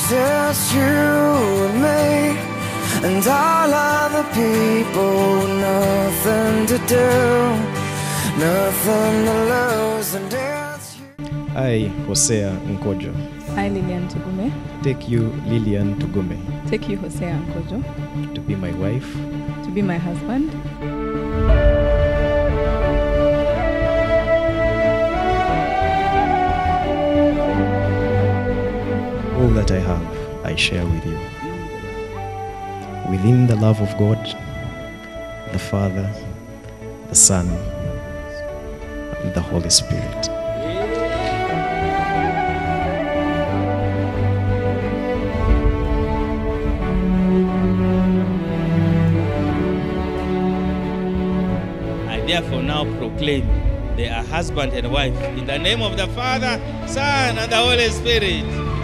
just you and me, and all other people with nothing to do, nothing to lose, and it's you. I, Hosea Nkojo. I, Lilian Tugume. Take you, Lilian Tugume. Take you, Hosea Nkojo. To be my wife. To be my husband. All that I have, I share with you. Within the love of God, the Father, the Son, and the Holy Spirit. I therefore now proclaim they are husband and wife in the name of the Father, Son, and the Holy Spirit.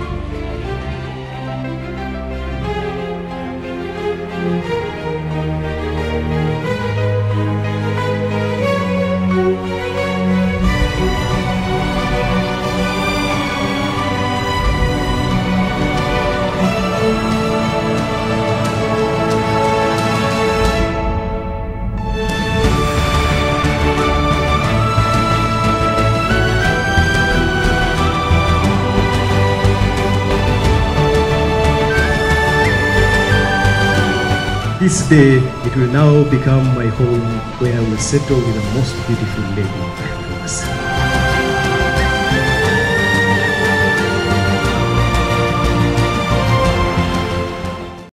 This day, it will now become my home, where I will settle with the most beautiful lady I have ever seen.